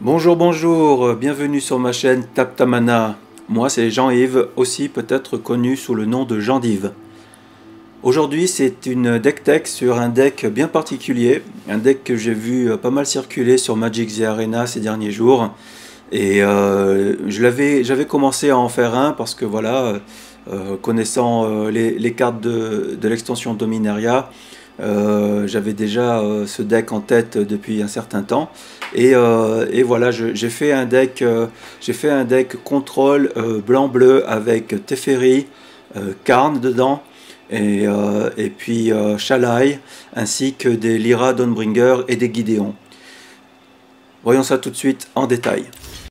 Bonjour, bonjour, bienvenue sur ma chaîne Taptamana. Moi c'est Jean-Yves, aussi peut-être connu sous le nom de Jean-Dive. Aujourd'hui c'est une deck tech sur un deck bien particulier, un deck que j'ai vu pas mal circuler sur Magic the Arena ces derniers jours. Et j'avais commencé à en faire un parce que voilà, connaissant les cartes de l'extension Dominaria, j'avais déjà ce deck en tête depuis un certain temps. Et voilà, j'ai fait un deck, contrôle blanc-bleu avec Teferi, Karn dedans, et puis Shalai, ainsi que des Lyra Dawnbringer et des Gideon. Voyons ça tout de suite en détail.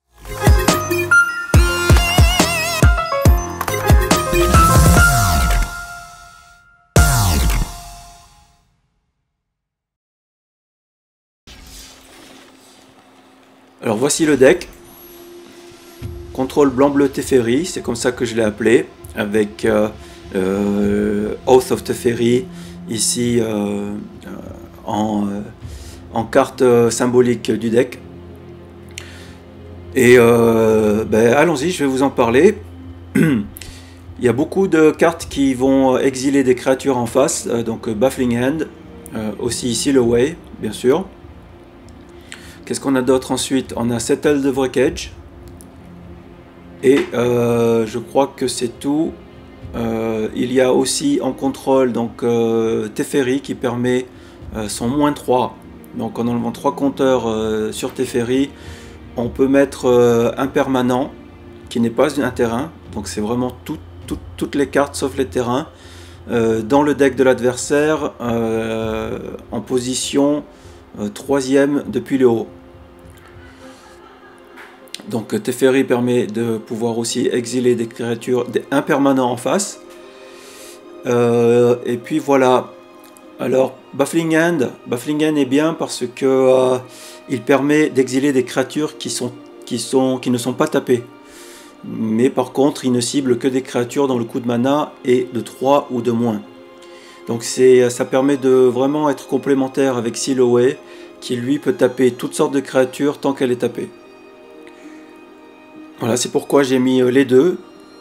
Alors voici le deck. Contrôle blanc-bleu Teferi, c'est comme ça que je l'ai appelé, avec Oath of Teferi ici en carte symbolique du deck. Et allons-y, je vais vous en parler. Il y a beaucoup de cartes qui vont exiler des créatures en face, donc Baffling Hand, aussi ici le Way, bien sûr. Qu'est-ce qu'on a d'autre ensuite? On a Settle the Wreckage. Et je crois que c'est tout. Il y a aussi en contrôle donc Teferi qui permet son -3. Donc en enlevant 3 compteurs sur Teferi, on peut mettre un permanent qui n'est pas un terrain. Donc c'est vraiment toutes les cartes sauf les terrains dans le deck de l'adversaire en position 3e depuis le haut. Donc Teferi permet de pouvoir aussi exiler des créatures, un permanent en face. Et puis voilà. Alors Baffling Hand est bien parce que il permet d'exiler des créatures qui ne sont pas tapées. Mais par contre, il ne cible que des créatures dont le coût de mana est de 3 ou de moins. Donc ça permet de vraiment être complémentaire avec Siloé, qui lui peut taper toutes sortes de créatures tant qu'elle est tapée. Voilà, c'est pourquoi j'ai mis les deux.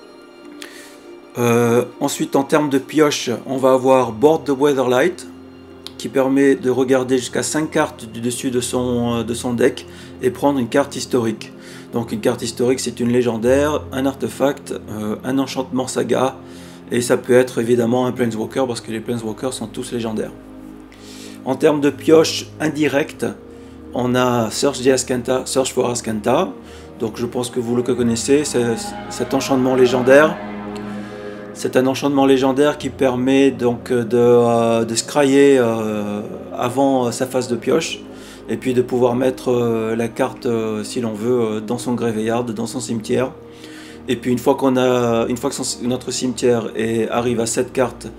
Ensuite, en termes de pioche, on va avoir Board the Weatherlight, qui permet de regarder jusqu'à 5 cartes du dessus de son deck et prendre une carte historique. Donc une carte historique, c'est une légendaire, un artefact, un enchantement saga, et ça peut être évidemment un Planeswalker, parce que les Planeswalkers sont tous légendaires. En termes de pioche indirecte, on a Search for Azcanta. Donc je pense que vous le connaissez, cet enchantement légendaire. C'est un enchantement légendaire qui permet donc de scryer avant sa phase de pioche, et puis de pouvoir mettre la carte si l'on veut dans son graveyard, dans son cimetière. Et puis une fois que notre cimetière arrive à 7 cartes,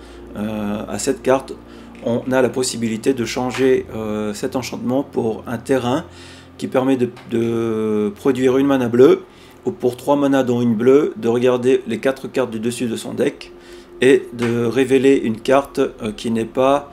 on a la possibilité de changer cet enchantement pour un terrain qui permet de produire une mana bleue, ou pour 3 manas dont une bleue, de regarder les 4 cartes du dessus de son deck et de révéler une carte qui n'est pas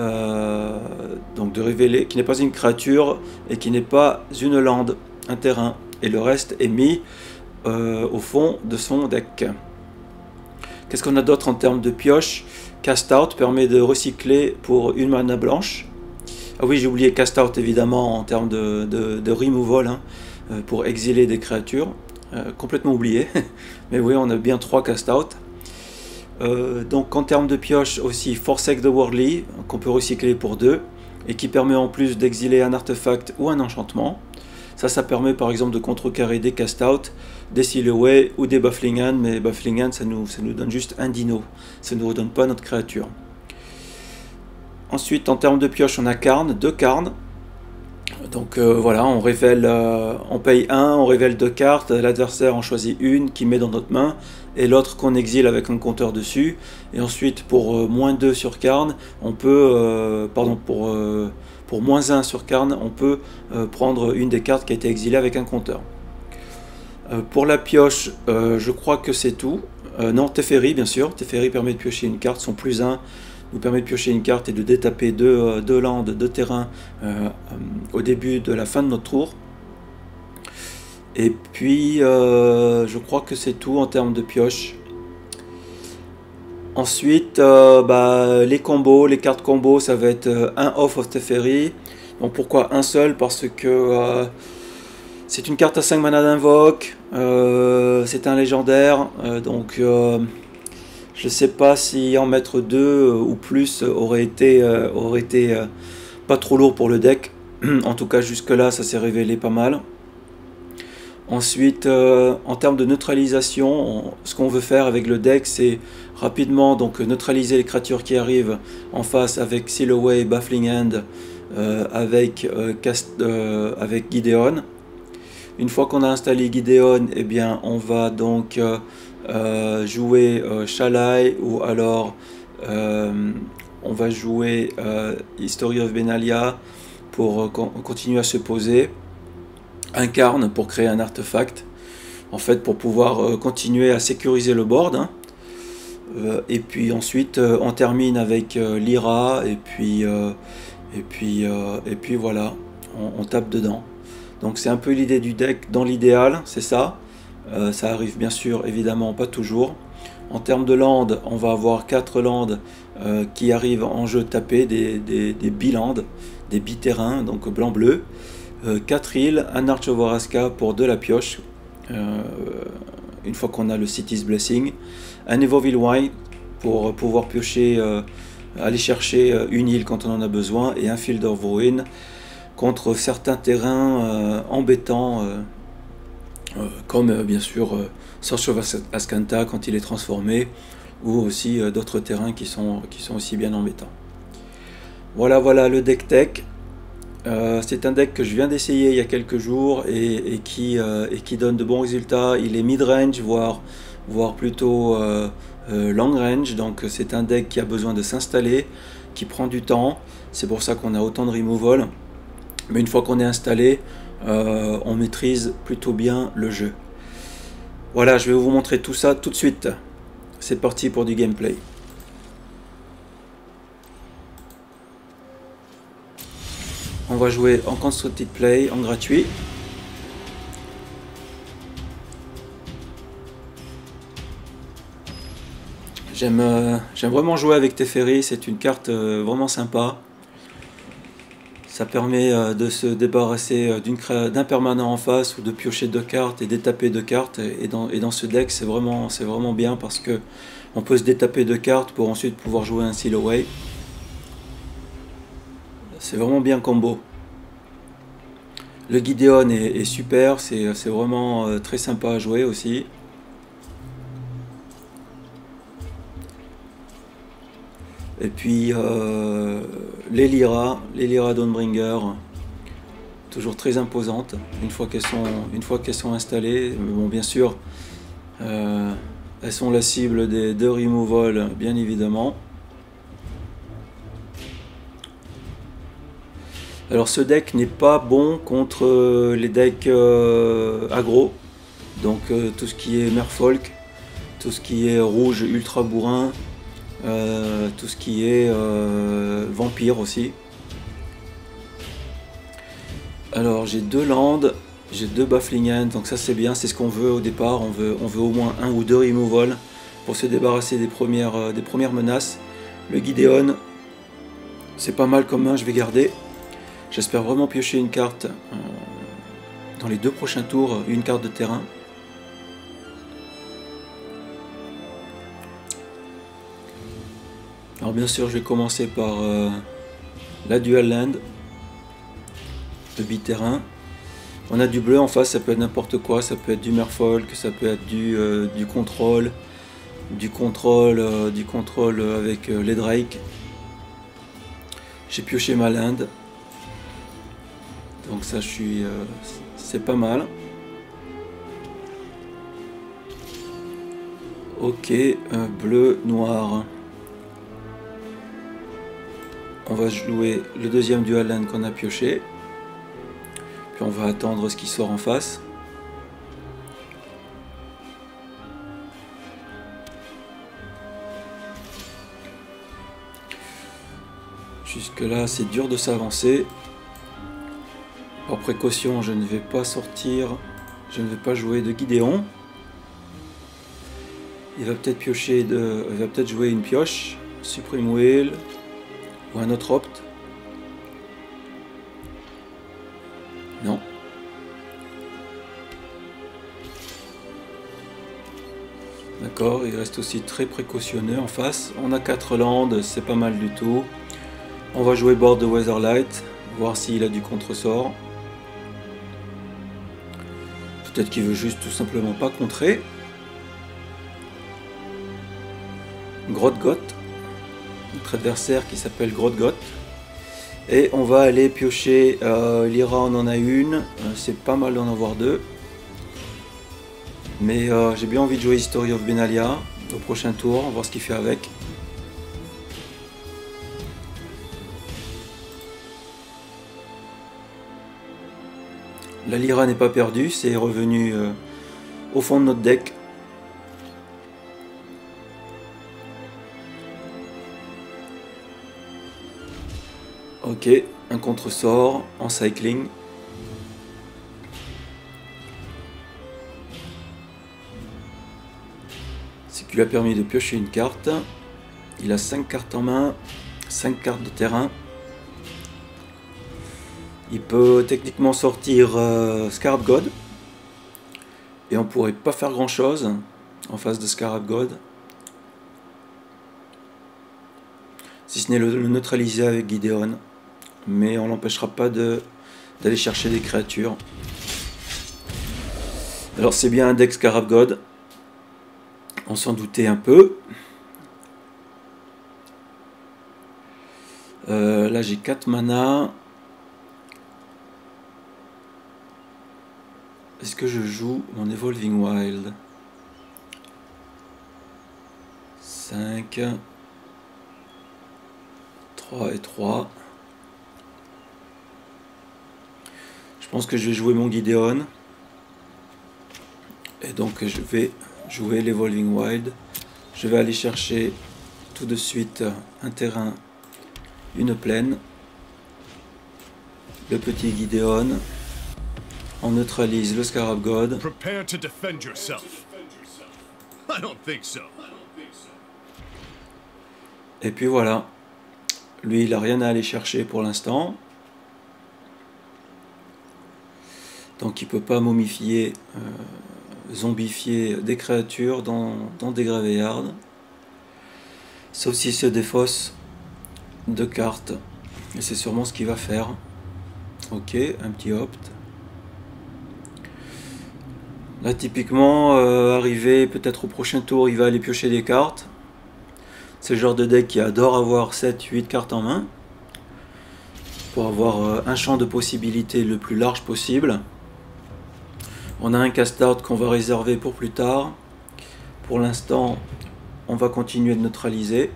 qui n'est pas une créature et qui n'est pas une land, un terrain, et le reste est mis au fond de son deck. Qu'est-ce qu'on a d'autre en termes de pioche? Cast Out permet de recycler pour une mana blanche. Ah oui, j'ai oublié Cast Out évidemment en termes de removal, hein, pour exiler des créatures. Complètement oublié. Mais oui, on a bien 3 Cast Out. Donc en termes de pioche aussi Forsake the Worldly, qu'on peut recycler pour 2, et qui permet en plus d'exiler un artefact ou un enchantement. Ça permet par exemple de contrecarrer des Cast Out, des Seal Away ou des Baffling Hand, mais Baffling Hand ça nous donne juste un dino, ça ne nous redonne pas notre créature. Ensuite, en termes de pioche, on a Karn, 2 Karn. Donc voilà, on paye 1, on révèle 2 cartes, l'adversaire en choisit une qui met dans notre main, et l'autre qu'on exile avec un compteur dessus. Et ensuite, pour -2 sur Karn, on peut, pour -1 sur Karn, on peut prendre une des cartes qui a été exilée avec un compteur. Pour la pioche, je crois que c'est tout. Non, Teferi, bien sûr. Teferi permet de piocher une carte, son +1 nous permet de piocher une carte et de détaper deux landes, 2 terrains au début de la fin de notre tour. Et puis je crois que c'est tout en termes de pioche. Ensuite, les combos, les cartes combos, ça va être un Oath of Teferi. Donc pourquoi un seul? Parce que c'est une carte à 5 mana d'invoque, c'est un légendaire, je ne sais pas si en mettre deux ou plus aurait été pas trop lourd pour le deck. En tout cas jusque là ça s'est révélé pas mal. Ensuite, en termes de neutralisation, ce qu'on veut faire avec le deck, c'est rapidement donc neutraliser les créatures qui arrivent en face avec Seal Away, Baffling Hand, avec Gideon. Une fois qu'on a installé Gideon, eh bien, on va donc jouer Shalai, ou alors on va jouer History of Benalia pour continuer à se poser. Incarne pour créer un artefact, en fait, pour pouvoir continuer à sécuriser le board, hein. Et puis ensuite on termine avec Lyra, et puis voilà, on tape dedans. Donc c'est un peu l'idée du deck dans l'idéal, c'est ça. Ça arrive bien sûr évidemment pas toujours. En termes de land, on va avoir 4 landes qui arrivent en jeu tapé, des bilands, des biterrains, donc blanc-bleu. 4 îles, un Arch of Orazca pour de la pioche, une fois qu'on a le City's Blessing, un Evoville Wine pour pouvoir piocher, aller chercher une île quand on en a besoin, et un Field of Ruin contre certains terrains embêtants, comme bien sûr Search of Azcanta quand il est transformé, ou aussi d'autres terrains qui sont aussi bien embêtants. Voilà le deck tech. C'est un deck que je viens d'essayer il y a quelques jours et qui donne de bons résultats. Il est mid-range, voire plutôt long range, donc c'est un deck qui a besoin de s'installer, qui prend du temps. C'est pour ça qu'on a autant de removal, mais une fois qu'on est installé, on maîtrise plutôt bien le jeu. Voilà, je vais vous montrer tout ça tout de suite. C'est parti pour du gameplay. On va jouer en Constructed Play, en gratuit. J'aime vraiment jouer avec Teferi, c'est une carte vraiment sympa. Ça permet de se débarrasser d'un permanent en face, ou de piocher 2 cartes et détaper 2 cartes. Et dans ce deck, c'est vraiment bien, parce que on peut se détaper 2 cartes pour ensuite pouvoir jouer un Seal Away. C'est vraiment bien combo. Le Gideon est super, c'est vraiment très sympa à jouer aussi. Et puis les Lyra Dawnbringer, toujours très imposantes une fois qu'elles sont installées. Bon, bien sûr, elles sont la cible des 2 removal, bien évidemment. Alors ce deck n'est pas bon contre les decks aggro, donc tout ce qui est Merfolk, tout ce qui est rouge ultra bourrin, tout ce qui est vampire aussi. Alors j'ai 2 landes, j'ai 2 Baffling Hand, donc ça c'est bien, c'est ce qu'on veut au départ. On veut au moins 1 ou 2 removal pour se débarrasser des premières menaces. Le Gideon, c'est pas mal comme main, je vais garder. J'espère vraiment piocher une carte dans les 2 prochains tours, une carte de terrain. Alors bien sûr, je vais commencer par la Dual Land, le biterrain. On a du bleu en face, ça peut être n'importe quoi, ça peut être du Merfolk, ça peut être du contrôle, avec les Drake. J'ai pioché ma land. Donc ça, c'est pas mal. Ok, bleu, noir. On va jouer le deuxième Dual Land qu'on a pioché. Puis on va attendre ce qui sort en face. Jusque là, c'est dur de s'avancer. Par précaution, je ne vais pas sortir Je ne vais pas jouer de Gideon. Il va peut-être piocher de. Il va peut-être jouer une pioche. Supreme Wheel. Ou un autre opt. Non. D'accord, il reste aussi très précautionneux en face. On a 4 landes, c'est pas mal du tout. On va jouer Board de Weatherlight, voir s'il a du contre-sort. Peut-être qu'il veut juste tout simplement pas contrer. Grothgot, notre adversaire qui s'appelle Grothgot. Et on va aller piocher Lyra, on en a une, c'est pas mal d'en avoir deux. Mais j'ai bien envie de jouer History of Benalia au prochain tour, voir ce qu'il fait avec. La Lyra n'est pas perdue, c'est revenu au fond de notre deck. Ok, un contre-sort en cycling. Ce qui lui a permis de piocher une carte. Il a 5 cartes en main, 5 cartes de terrain. Il peut techniquement sortir Scarab God. Et on pourrait pas faire grand chose en face de Scarab God. Si ce n'est le neutraliser avec Gideon. Mais on l'empêchera pas d'aller chercher des créatures. Alors c'est bien un deck Scarab God. On s'en doutait un peu. Là j'ai 4 mana. Est-ce que je joue mon Evolving Wild? 5, 3 et 3. Je pense que je vais jouer mon Gideon. Et donc je vais jouer l'Evolving Wild. Je vais aller chercher tout de suite un terrain, une plaine. Le petit Gideon. On neutralise le Scarab God. Prepare to defend yourself. I don't think so. Et puis voilà. Lui, il n'a rien à aller chercher pour l'instant. Donc il ne peut pas momifier, zombifier des créatures dans des graveyards. Sauf s'il se défausse de cartes. Et c'est sûrement ce qu'il va faire. Ok, un petit opt. Là typiquement, arrivé peut-être au prochain tour, il va aller piocher des cartes. C'est le genre de deck qui adore avoir 7-8 cartes en main. Pour avoir un champ de possibilités le plus large possible. On a un cast-out qu'on va réserver pour plus tard. Pour l'instant, on va continuer de neutraliser.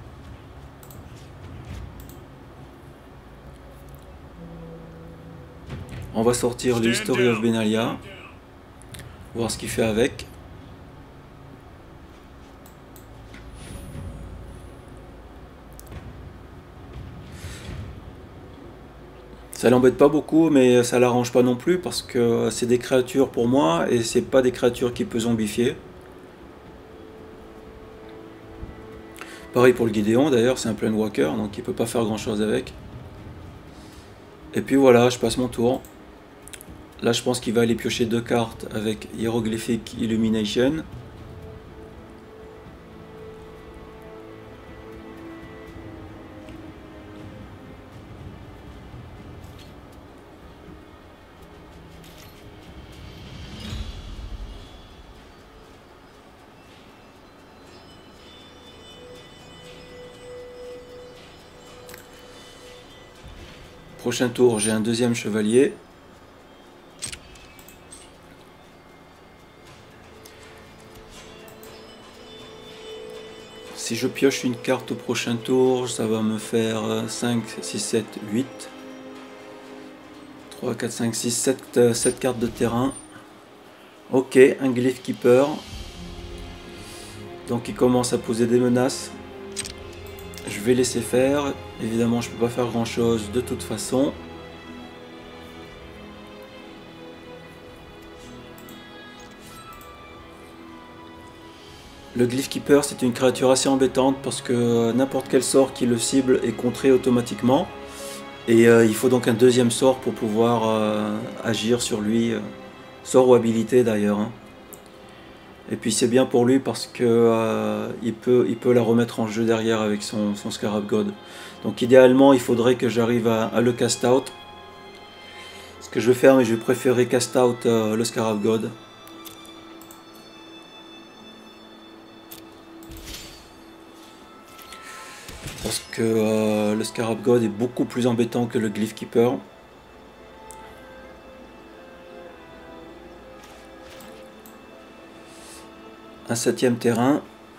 On va sortir le History of Benalia. Voir ce qu'il fait avec. Ça l'embête pas beaucoup, mais ça l'arrange pas non plus parce que c'est des créatures pour moi et c'est pas des créatures qu'il peut zombifier. Pareil pour le Gideon d'ailleurs, c'est un Planewalker donc il peut pas faire grand chose avec. Et puis voilà, je passe mon tour. Là je pense qu'il va aller piocher 2 cartes avec Hieroglyphic Illumination. Prochain tour, j'ai un deuxième chevalier. Si je pioche une carte au prochain tour, ça va me faire 5, 6, 7, 8. 3, 4, 5, 6, 7 cartes de terrain. Ok, un Glyph Keeper. Donc il commence à poser des menaces. Je vais laisser faire. Évidemment, je ne peux pas faire grand chose de toute façon. Le Glyph Keeper, c'est une créature assez embêtante parce que n'importe quel sort qui le cible est contré automatiquement. Et il faut donc un deuxième sort pour pouvoir agir sur lui. Sort ou habilité d'ailleurs, hein. Et puis c'est bien pour lui parce que il peut la remettre en jeu derrière avec son Scarab God. Donc idéalement, il faudrait que j'arrive à le cast out. Ce que je vais faire, mais je vais préférer cast out le Scarab God. Parce que le Scarab God est beaucoup plus embêtant que le Glyph Keeper. Un 7e terrain.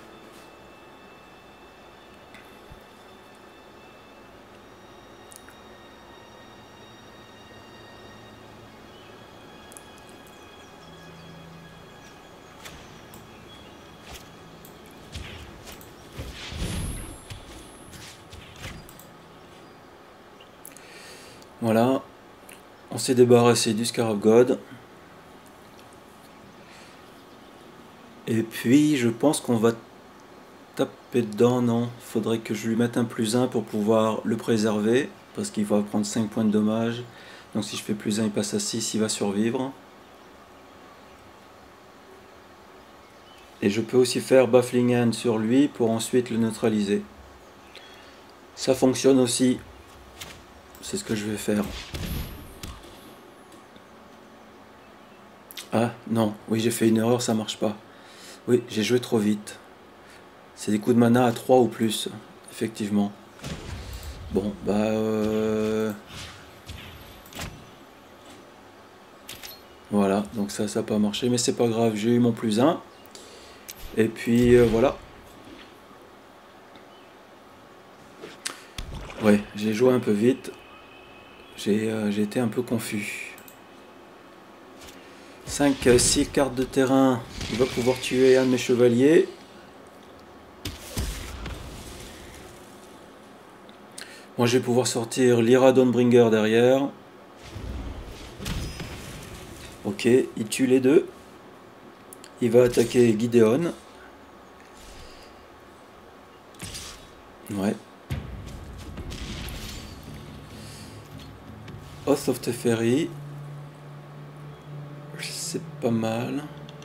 Voilà, on s'est débarrassé du Scarab God. Et puis je pense qu'on va taper dedans, non. Faudrait que je lui mette un +1 pour pouvoir le préserver. Parce qu'il va prendre 5 points de dommage. Donc si je fais +1, il passe à 6, il va survivre. Et je peux aussi faire Baffling Hand sur lui pour ensuite le neutraliser. Ça fonctionne aussi. C'est ce que je vais faire. Ah non, oui j'ai fait une erreur, ça marche pas. Oui, j'ai joué trop vite. C'est des coups de mana à 3 ou plus, effectivement. Bon, bah... Voilà, donc ça n'a pas marché, mais c'est pas grave, j'ai eu mon +1. Et puis voilà. Ouais, j'ai joué un peu vite. J'ai été un peu confus. 6 cartes de terrain. Il va pouvoir tuer un de mes chevaliers. Moi, je vais pouvoir sortir Lyra Dawnbringer derrière. Ok, il tue les deux. Il va attaquer Gideon. Ouais. Oath of Teferi. C'est pas mal.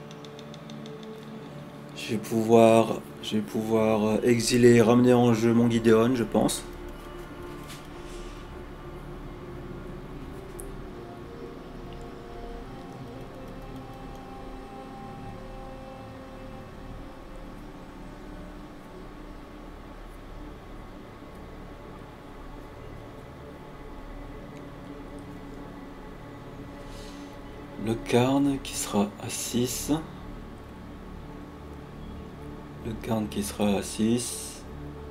Je vais pouvoir exiler et ramener en jeu mon Gideon, je pense. Le Karn qui sera à 6. Le Karn qui sera à 6.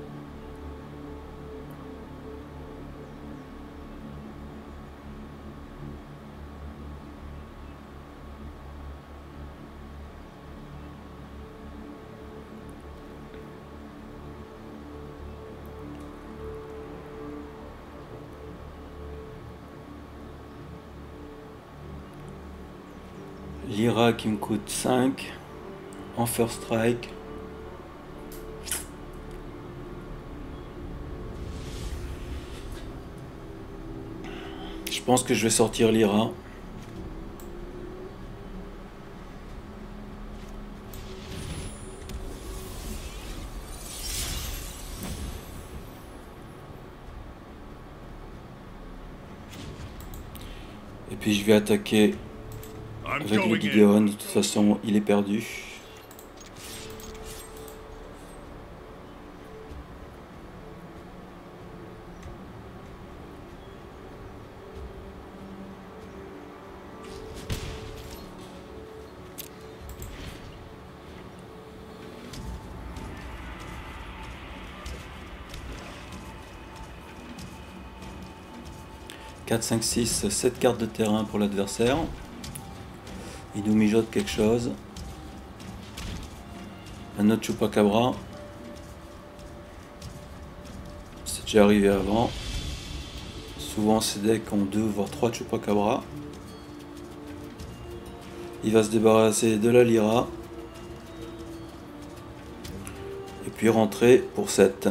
Lyra qui me coûte 5 en first strike. Je pense que je vais sortir Lyra. Et puis je vais attaquer avec le Gideon. De toute façon, il est perdu. « 4, 5, 6, 7 cartes de terrain pour l'adversaire. Il nous mijote quelque chose. Un autre Chupacabra. C'est déjà arrivé avant. Souvent ces decks ont 2 voire 3 Chupacabra. Il va se débarrasser de la Lyra. puis rentrer pour 7.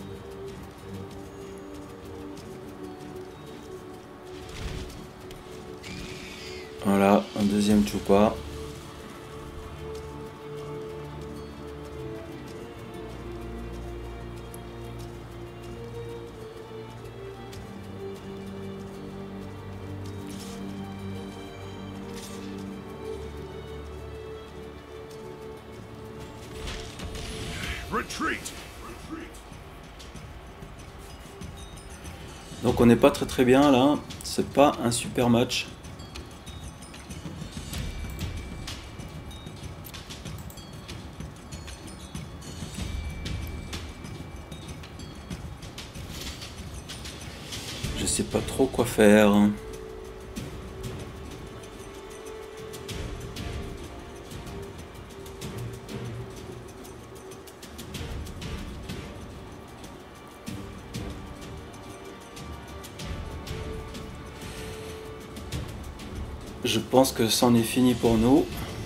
Voilà, un deuxième Chupa. Retreat. Donc on n'est pas très bien là, c'est pas un super match. Je sais pas trop quoi faire. Je pense que c'en est fini pour nous.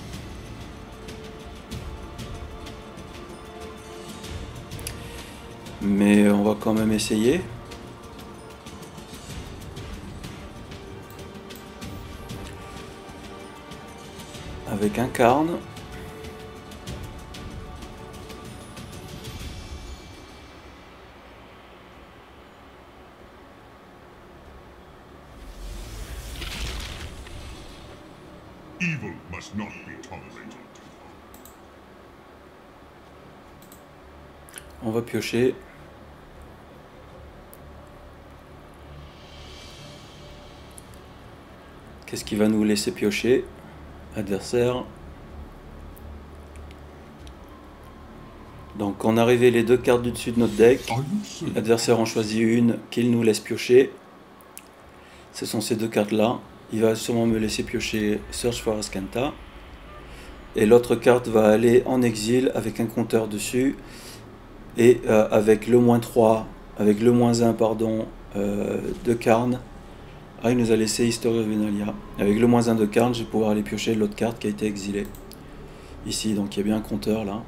Mais on va quand même essayer. Avec un Karn. Evil must not be tolerated. On va piocher. Qu'est-ce qui va nous laisser piocher? Adversaire. Donc on a arrivé les deux cartes du dessus de notre deck. L'adversaire en choisit une qu'il nous laisse piocher. Ce sont ces deux cartes là. Il va sûrement me laisser piocher Search for Azcanta. Et l'autre carte va aller en exil avec un compteur dessus. Et avec le -3, avec le -1 pardon, de Karn. Ah, il nous a laissé History of Benalia. Avec le -1 de Karn, je vais pouvoir aller piocher l'autre carte qui a été exilée. Ici, donc il y a bien un compteur là.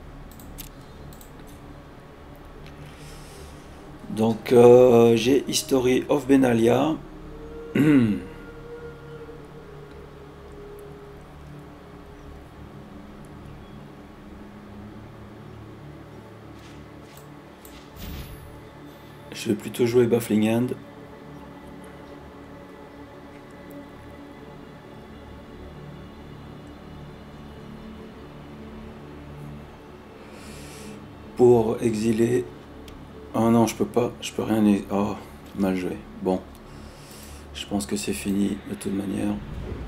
Donc j'ai History of Benalia. Je vais plutôt jouer Baffling Hand. Pour exiler. Oh non, je peux pas, je peux rien. Oh, mal joué. Bon, je pense que c'est fini de toute manière.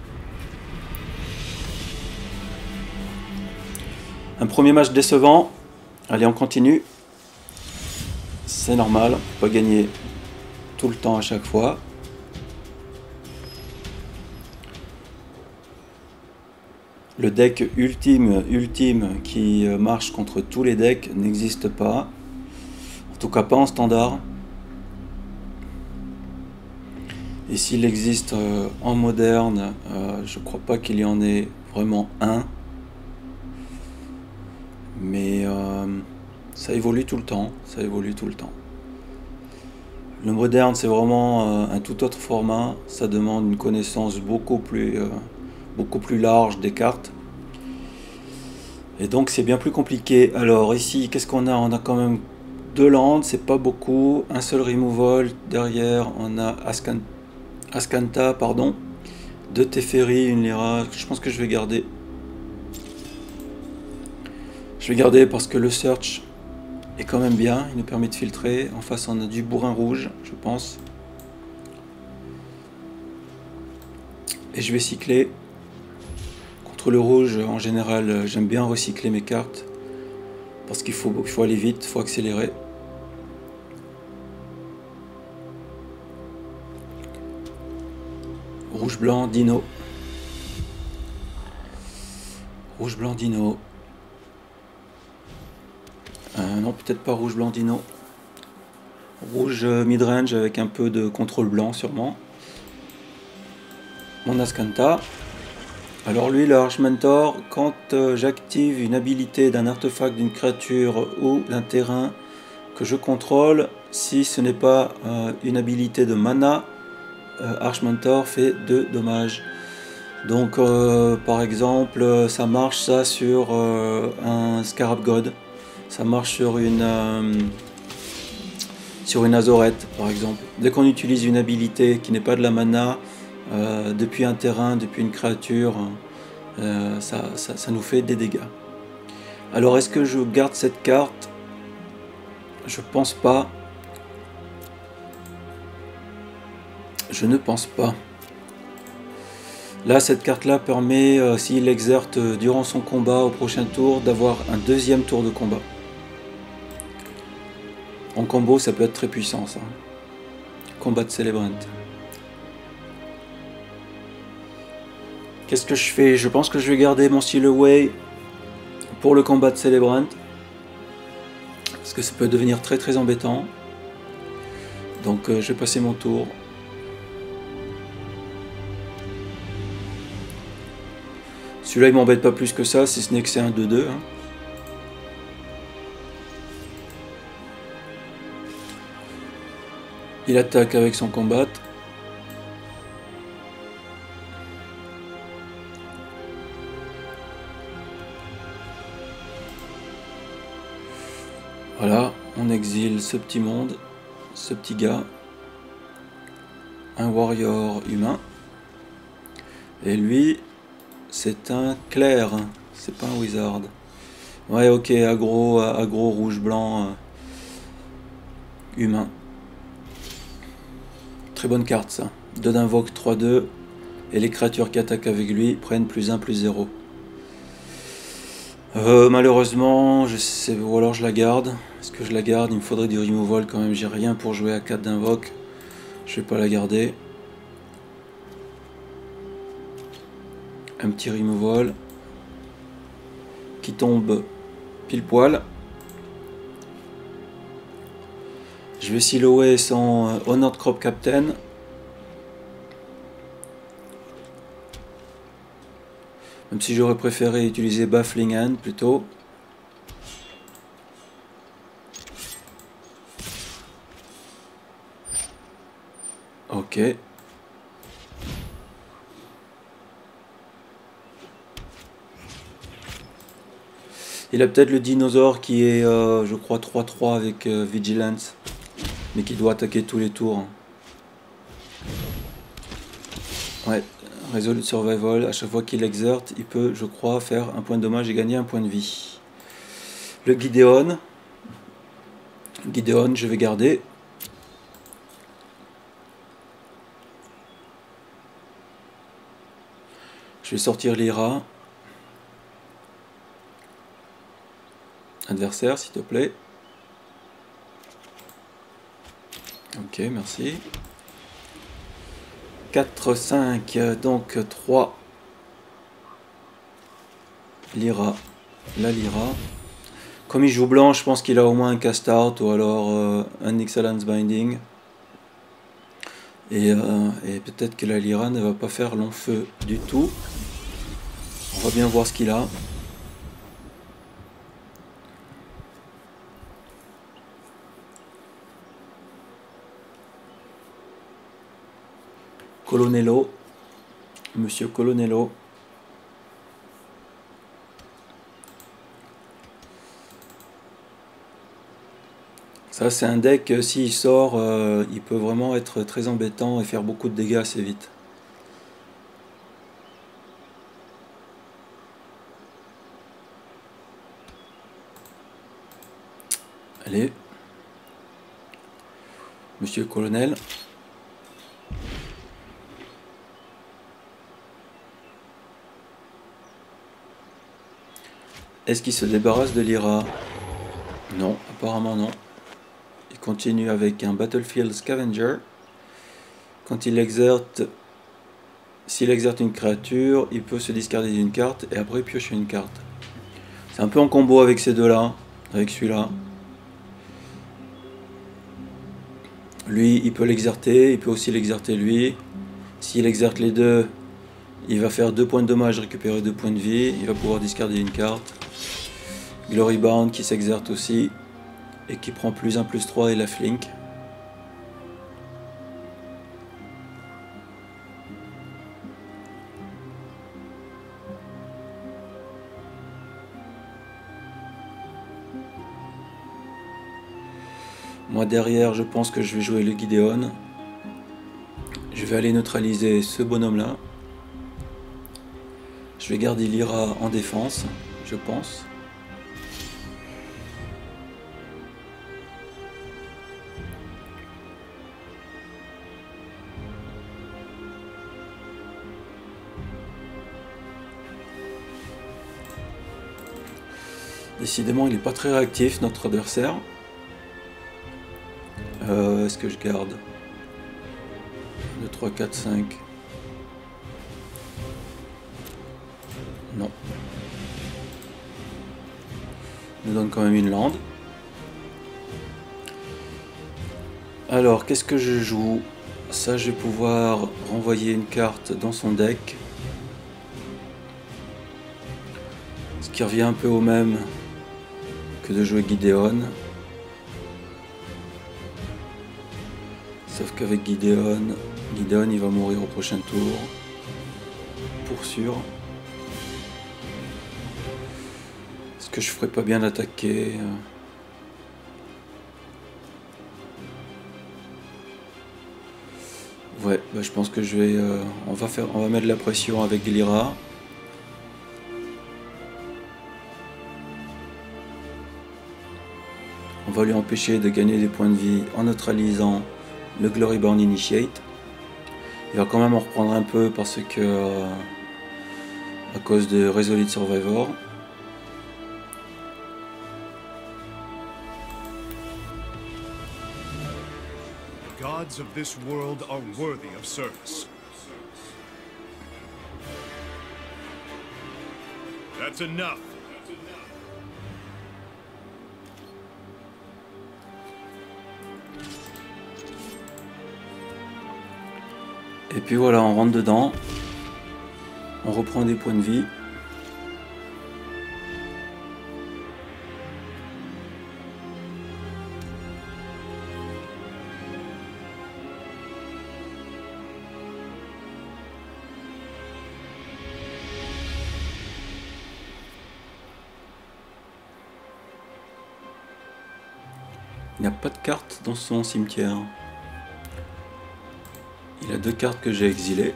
Un premier match décevant. Allez, on continue. C'est normal, on peut pas gagner tout le temps à chaque fois. Le deck ultime qui marche contre tous les decks n'existe pas. En tout cas pas en standard. Et s'il existe en moderne, je crois pas qu'il y en ait vraiment un. Mais ça évolue tout le temps, ça évolue tout le temps. Le moderne, c'est vraiment un tout autre format. Ça demande une connaissance beaucoup plus large des cartes. Et donc c'est bien plus compliqué. Alors ici, qu'est-ce qu'on a? On a quand même 2 landes, c'est pas beaucoup. Un seul removal. Derrière, on a Azcanta, pardon. 2 Teferi, une Lyra. Je pense que je vais garder. Je vais garder parce que le search est quand même bien. Il nous permet de filtrer. En face, on a du bourrin rouge, je pense. Et je vais cycler. Contre le rouge, en général, j'aime bien recycler mes cartes. Parce qu'il faut aller vite, il faut accélérer. Rouge-blanc, Dino. Rouge-blanc, Dino. Non, peut-être pas rouge-blanc, Dino. Rouge midrange avec un peu de contrôle blanc, sûrement. Mon Azcanta. Alors lui, le Archmentor, quand j'active une habilité d'un artefact, d'une créature ou d'un terrain que je contrôle, si ce n'est pas une habilité de mana, Archmentor fait 2 dommages. Donc par exemple, ça marche ça sur un Scarab God, ça marche sur une Azorette par exemple. Dès qu'on utilise une habilité qui n'est pas de la mana, depuis un terrain, depuis une créature, ça nous fait des dégâts. Alors est-ce que je garde cette carte? Je pense pas. Je ne pense pas. Là, cette carte-là permet, s'il l'exerte durant son combat au prochain tour, d'avoir un deuxième tour de combat. En combo, ça peut être très puissant, ça. Combat de Celebrant. Qu'est-ce que je fais? Je pense que je vais garder mon Steal Away pour le combat de Celebrant. Parce que ça peut devenir très très embêtant. Donc je vais passer mon tour. Celui-là il m'embête pas plus que ça, si ce n'est que c'est un 2-2. Hein. Il attaque avec son combat. Voilà, on exile ce petit monde, ce petit gars, un warrior humain, et lui, c'est un clerc, c'est pas un wizard. Ouais, ok, aggro rouge-blanc, humain. Très bonne carte ça. 2 d'invoque, 3-2, et les créatures qui attaquent avec lui prennent +1/+0. Malheureusement, je sais, ou alors je la garde. Est-ce que je la garde? Il me faudrait du removal quand même. J'ai rien pour jouer à 4 d'invoque. Je vais pas la garder. Un petit removal qui tombe pile poil. Je vais siloer son Honored Crop Captain. Même si j'aurais préféré utiliser Baffling Hand plutôt. Ok. Il a peut-être le dinosaure qui est, je crois, 3-3 avec Vigilance. Mais qui doit attaquer tous les tours. Ouais. Resolute Survival, à chaque fois qu'il exerce, il peut, je crois, faire un point de dommage et gagner un point de vie. Le Gideon. Gideon, je vais garder. Je vais sortir l'Ira. Adversaire, s'il te plaît. Ok, merci. 4, 5, donc 3. Lyra, la Lyra. Comme il joue blanc, je pense qu'il a au moins un cast out ou alors un Excellence Binding. Et peut-être que la Lyra ne va pas faire long feu du tout. On va bien voir ce qu'il a. Colonello, Monsieur Colonello. Ça c'est un deck, s'il sort, il peut vraiment être très embêtant et faire beaucoup de dégâts assez vite. Allez. Monsieur le colonel. Est-ce qu'il se débarrasse de l'Ira? Non, apparemment non. Il continue avec un Battlefield Scavenger. Quand il exerce, s'il exerce une créature, il peut se discarder d'une carte et après piocher une carte. C'est un peu en combo avec ces deux-là, avec celui-là. Lui, il peut l'exercer, il peut aussi l'exercer lui. S'il exerce les deux, Il va faire 2 points de dommage, récupérer 2 points de vie. Il va pouvoir discarder une carte. Glorybound qui s'exerte aussi. Et qui prend +1, +3 et la flink. Moi derrière, je pense que je vais jouer le Gideon. Je vais aller neutraliser ce bonhomme là. Je vais garder Lyra en défense, je pense. Décidément, il n'est pas très réactif, notre adversaire. Est-ce que je garde 2, 3, 4, 5. Non. Il nous donne quand même une lande. Alors, qu'est-ce que je joue? Ça, je vais pouvoir renvoyer une carte dans son deck. Ce qui revient un peu au même que de jouer Gideon. Sauf qu'avec Gideon, il va mourir au prochain tour. Pour sûr. Est-ce que je ferais pas bien d'attaquer? Ouais, bah je pense que je vais. On va mettre la pression avec Lyra. On va lui empêcher de gagner des points de vie en neutralisant le Glorybound Initiate. Il va quand même en reprendre un peu parce que à cause de Resolute Survivor. The gods of this world are worthy of service. That's enough. Et puis voilà, on rentre dedans. On reprend des points de vie. Il n'y a pas de carte dans son cimetière. Il a 2 cartes que j'ai exilées.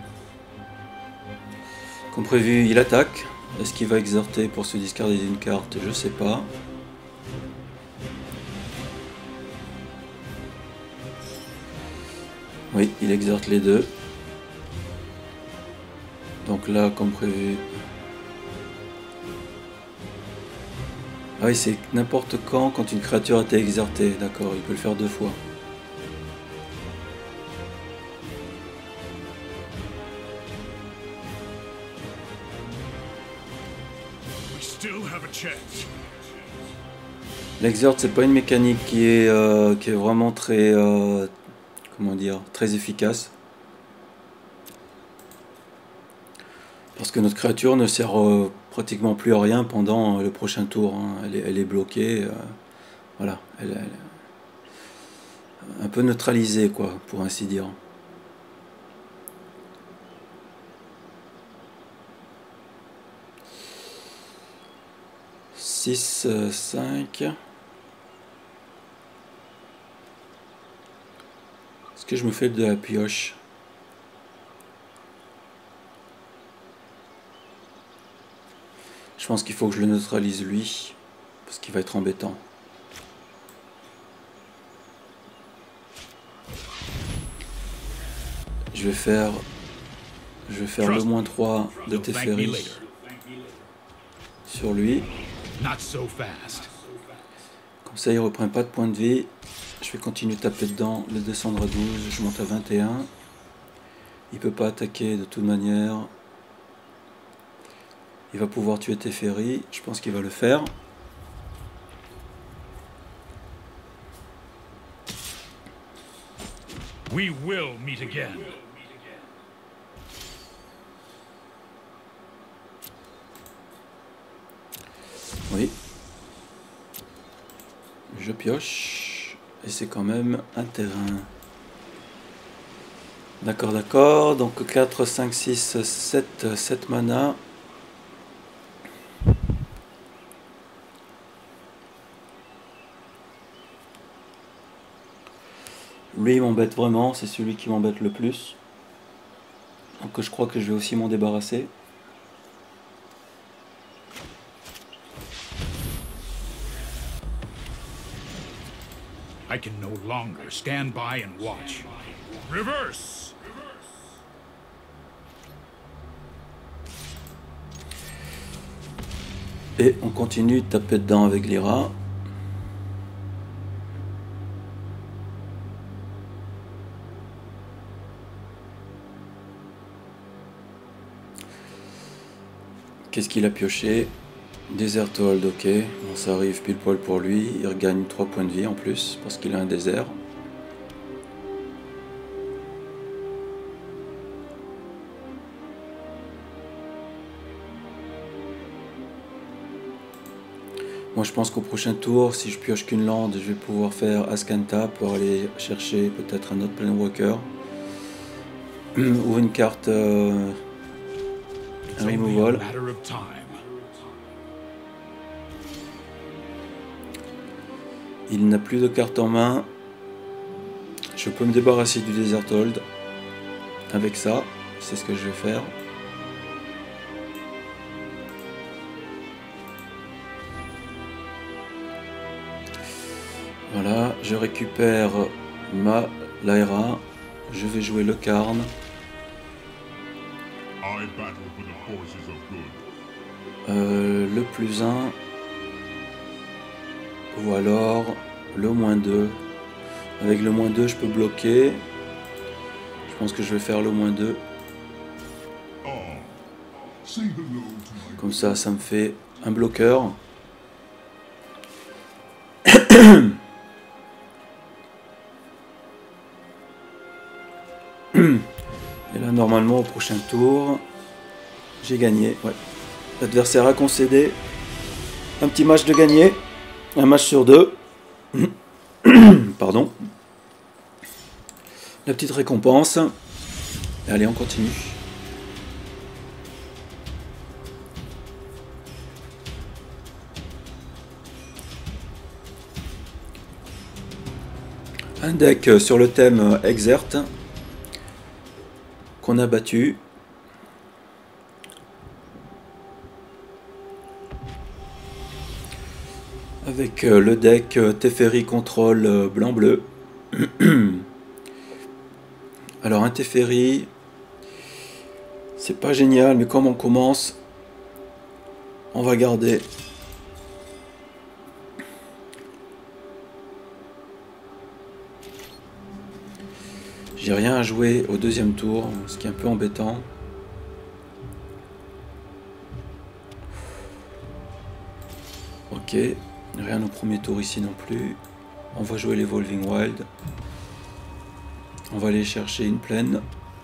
Comme prévu, il attaque. Est-ce qu'il va exhorter pour se discarder d'une carte? Je sais pas. Oui, il exhorte les 2. Donc là, comme prévu. Ah oui, c'est n'importe quand une créature a été exhortée. D'accord, il peut le faire 2 fois. L'exhort, c'est pas une mécanique qui est vraiment très comment dire, très efficace, parce que notre créature ne sert pratiquement plus à rien pendant le prochain tour, hein. Elle est bloquée, voilà, elle est un peu neutralisée, quoi, pour ainsi dire. Six, 5. Est-ce que je me fais de la pioche? Je pense qu'il faut que je le neutralise lui, parce qu'il va être embêtant. Je vais faire le -3 de Teferi sur lui. Comme ça il reprend pas de points de vie. Je vais continuer de taper dedans, le descendre à 12, je monte à 21. Il peut pas attaquer de toute manière. Il va pouvoir tuer Teferi, je pense qu'il va le faire. We will meet again. Je pioche. Et c'est quand même un terrain. D'accord, d'accord. Donc 4, 5, 6, 7, 7 mana. Lui, il m'embête vraiment. C'est celui qui m'embête le plus. Donc je crois que je vais aussi m'en débarrasser. I can no longer stand by and watch. Reverse! Et on continue de taper dedans avec Lyra. Qu'est-ce qu'il a pioché? Desert Hold, ok. Bon, ça arrive pile poil pour lui. Il regagne 3 points de vie en plus parce qu'il a un désert. Moi je pense qu'au prochain tour, si je pioche qu'une lande, je vais pouvoir faire Azcanta pour aller chercher peut-être un autre Planewalker. Ou une carte removal. Il n'a plus de cartes en main. Je peux me débarrasser du Desert Hold. Avec ça, c'est ce que je vais faire. Voilà, je récupère ma Lyra. Je vais jouer le Karn. Le plus 1. Ou alors le moins 2. Avec le moins 2, je peux bloquer. Je pense que je vais faire le moins 2. Comme ça, ça me fait un bloqueur. Et là, normalement, au prochain tour, j'ai gagné. Ouais. L'adversaire a concédé. Un petit match de gagné. Un match sur 2. Pardon. La petite récompense. Et allez, on continue. Un deck sur le thème Exert qu'on a battu. Avec le deck Teferi Control blanc-bleu. Alors un Teferi, c'est pas génial, mais comme on commence, on va garder. J'ai rien à jouer au deuxième tour, ce qui est un peu embêtant. Ok, rien au premier tour ici non plus. On va jouer l'Evolving Wild. On va aller chercher une plaine.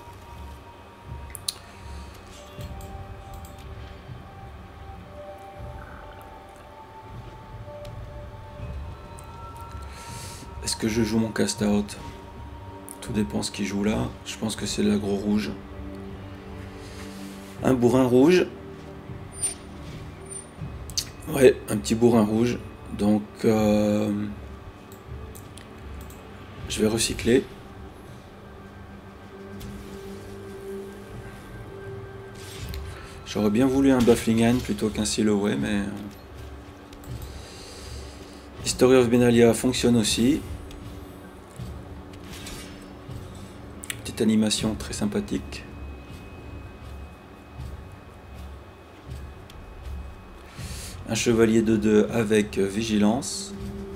Est-ce que je joue mon cast-out? Tout dépend ce qu'il joue là. Je pense que c'est l'agro rouge. Un bourrin rouge. Ouais, un petit bourrin rouge. Donc, je vais recycler. J'aurais bien voulu un Baffling Hand plutôt qu'un Silhouette, mais... History of Benalia fonctionne aussi. Petite animation très sympathique. Un chevalier de 2 avec vigilance.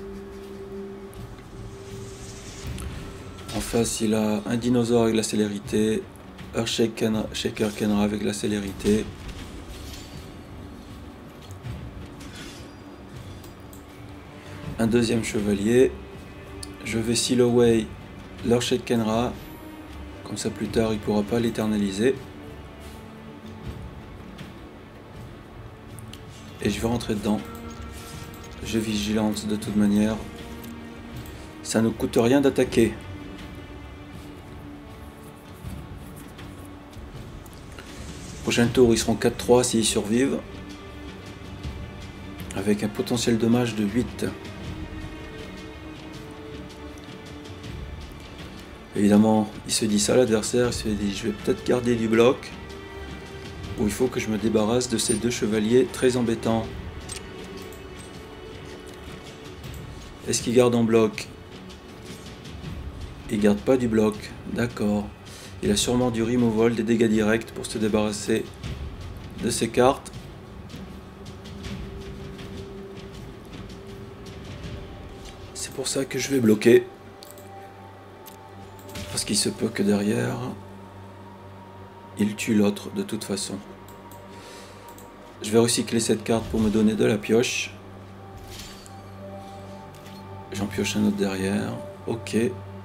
En face, il a un dinosaure avec la célérité. Shaker Kenra avec la célérité. Un deuxième chevalier. Je vais seal away l'Earthshake Kenra. Comme ça plus tard il ne pourra pas l'éternaliser. Et je vais rentrer dedans. Je vigilante de toute manière. Ça ne coûte rien d'attaquer. Prochain tour, ils seront 4-3 s'ils survivent. Avec un potentiel dommage de 8. Évidemment, il se dit ça l'adversaire, il se dit je vais peut-être garder du bloc. Ou il faut que je me débarrasse de ces deux chevaliers très embêtants. Est-ce qu'il garde en bloc? Il garde pas du bloc, d'accord. Il a sûrement du removal, des dégâts directs pour se débarrasser de ces cartes. C'est pour ça que je vais bloquer. Parce qu'il se peut que derrière, il tue l'autre de toute façon. Je vais recycler cette carte pour me donner de la pioche. J'en pioche un autre derrière. Ok.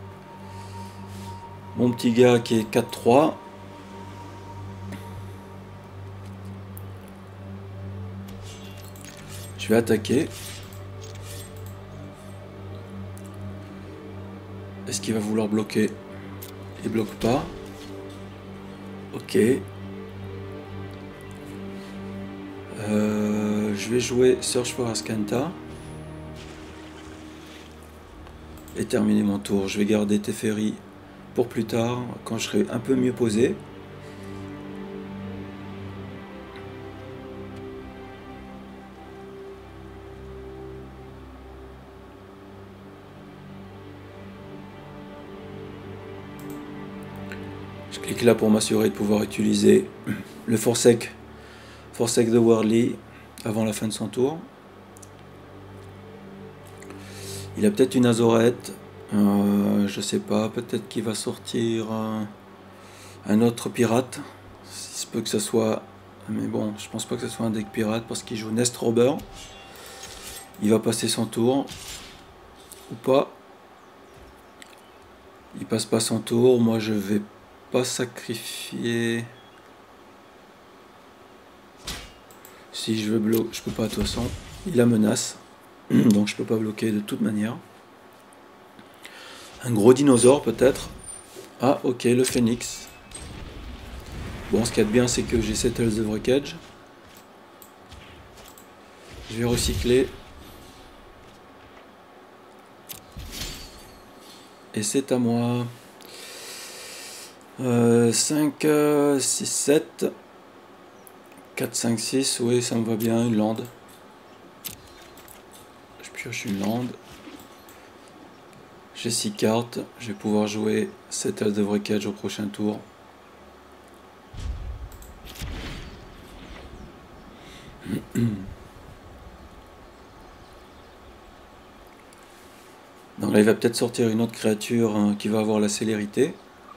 Mon petit gars qui est 4-3. Je vais attaquer. Est-ce qu'il va vouloir bloquer? Il bloque pas. Ok. Je vais jouer Search for Azcanta. Et terminer mon tour. Je vais garder Teferi pour plus tard, quand je serai un peu mieux posé. Je clique là pour m'assurer de pouvoir utiliser le Forsake de Worldly avant la fin de son tour. Il a peut-être une Azorette. Je sais pas, peut-être qu'il va sortir un autre pirate. Il se peut que ce soit, mais bon, je pense pas que ce soit un deck pirate parce qu'il joue Nest Robber. Il va passer son tour ou pas. Il passe pas son tour. Moi, je vais pas sacrifier. Si je veux bloquer, je peux pas de toute façon. Il la menace, donc je peux pas bloquer de toute manière. Un gros dinosaure peut-être. Ah ok, le phénix. Bon, ce qu'il y a de bien c'est que j'ai Settle the Wreckage. Je vais recycler. Et c'est à moi. 5, 6, 7. 4, 5, 6. Oui, ça me va bien, une lande. Je pioche une lande. J'ai 6 cartes, je vais pouvoir jouer Settle the Wreckage au prochain tour. Donc là il va peut-être sortir une autre créature qui va avoir la célérité.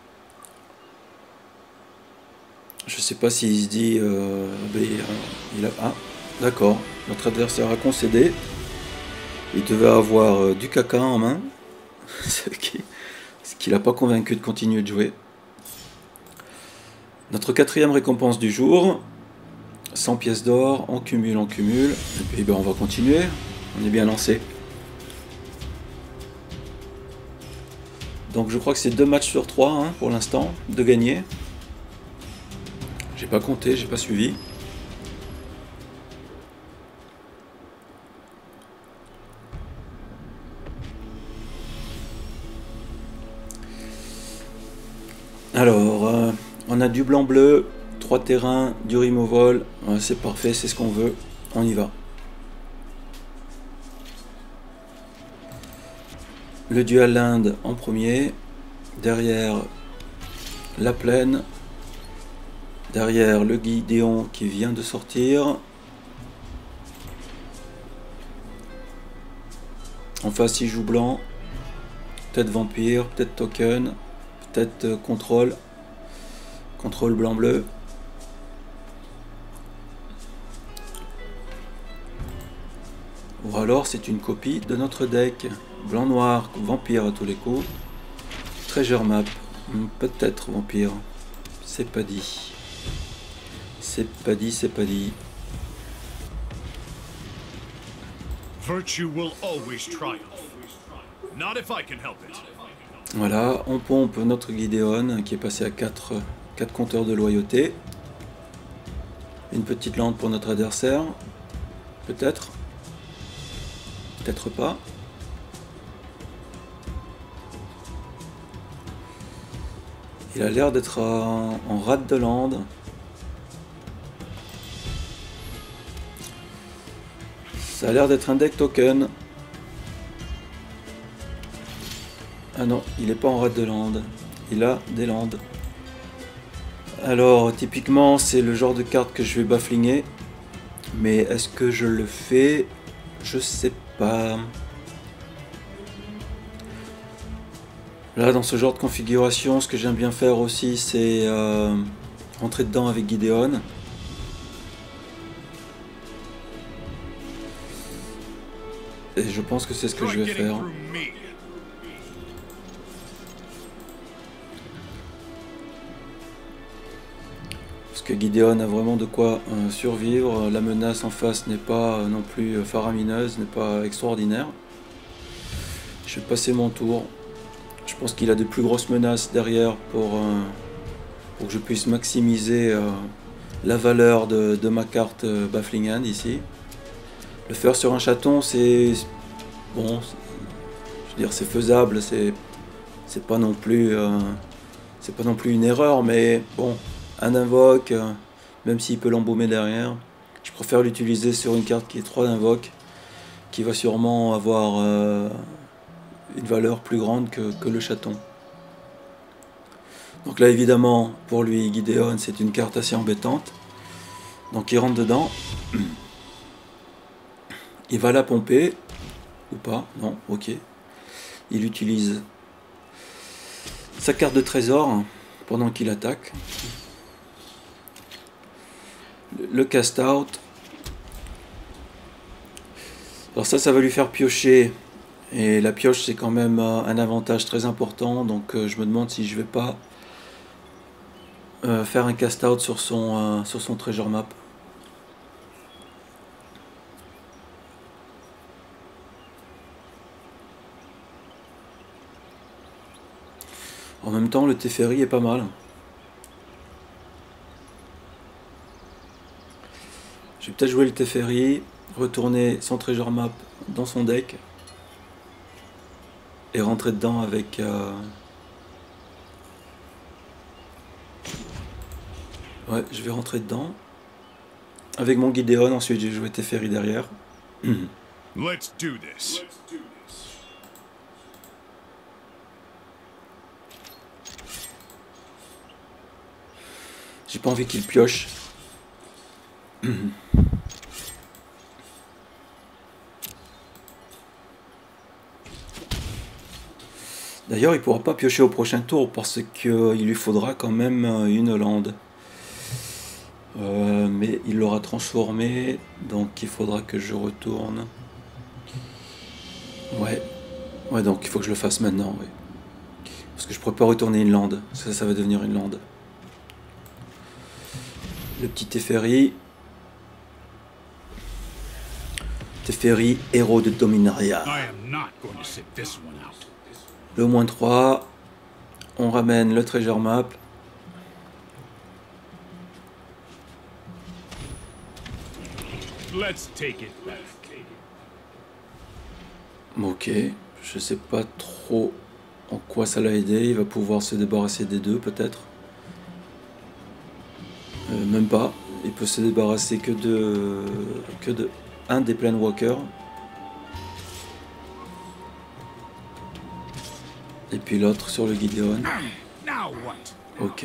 Je sais pas s'il se dit... il a... Ah, d'accord, notre adversaire a concédé. Il devait avoir du caca en main. Ce qui l'a pas convaincu de continuer de jouer. Notre quatrième récompense du jour, 100 pièces d'or, on cumule, et puis ben, on va continuer, on est bien lancé. Donc je crois que c'est 2 matchs sur 3 hein, pour l'instant, de gagner. J'ai pas compté, j'ai pas suivi. Alors, on a du blanc-bleu, 3 terrains, du removal, c'est parfait, c'est ce qu'on veut, on y va. Le dual land en premier, derrière la plaine, derrière le Gideon qui vient de sortir. En face il joue blanc, peut-être vampire, peut-être token, peut-être contrôle blanc-bleu. Ou alors c'est une copie de notre deck. Blanc-noir, vampire à tous les coups. Treasure map, peut-être vampire. C'est pas dit. C'est pas dit, c'est pas dit. Virtue will always triumph. Not if I can help it. Voilà, on pompe notre Gideon qui est passé à 4 compteurs de loyauté. Une petite lampe pour notre adversaire. Peut-être. Peut-être pas. Il a l'air d'être en rade de lande. Ça a l'air d'être un deck token. Ah non, il n'est pas en rade de lande. Il a des landes. Alors, typiquement, c'est le genre de carte que je vais bafflinger. Mais est-ce que je le fais? Je sais pas. Là, dans ce genre de configuration, ce que j'aime bien faire aussi, c'est rentrer dedans avec Gideon. Et je pense que c'est ce que je vais faire. Parce que Gideon a vraiment de quoi survivre. La menace en face n'est pas non plus faramineuse, n'est pas extraordinaire. Je vais passer mon tour. Je pense qu'il a de plus grosses menaces derrière pour que je puisse maximiser la valeur de ma carte Baffling Hand ici. Le faire sur un chaton, c'est bon, je veux dire, c'est faisable, c'est pas non plus une erreur, mais bon, un invoque, même s'il peut l'embaumer derrière, je préfère l'utiliser sur une carte qui est 3 d'invoque, qui va sûrement avoir une valeur plus grande que le chaton. Donc là, évidemment, pour lui, Gideon, c'est une carte assez embêtante. Donc il rentre dedans. Il va la pomper. Ou pas. Non, ok. Il utilise sa carte de trésor pendant qu'il attaque. Le cast out. Alors ça va lui faire piocher. Et la pioche, c'est quand même un avantage très important. Donc je me demande si je vais pas faire un cast out sur son treasure map. En même temps, le Teferi est pas mal. Je vais peut-être jouer le Teferi, retourner son treasure map dans son deck et rentrer dedans avec ouais, je vais rentrer dedans avec mon Gideon. Ensuite, j'ai joué Teferi derrière. Let's do this. J'ai pas envie qu'il pioche. D'ailleurs, il pourra pas piocher au prochain tour parce qu'il lui faudra quand même une lande. Mais il l'aura transformé, donc il faudra que je retourne. Ouais, donc il faut que je le fasse maintenant. Ouais. Parce que je pourrais pas retourner une lande. Ça va devenir une lande. Le petit Teferi. Teferi, héros de Dominaria. Le -3. On ramène le treasure map. Let's take it back. Ok, je sais pas trop en quoi ça l'a aidé. Il va pouvoir se débarrasser des deux peut-être. Même pas. Il peut se débarrasser que de un des Planewalkers. Et puis l'autre sur le Gideon. Ok.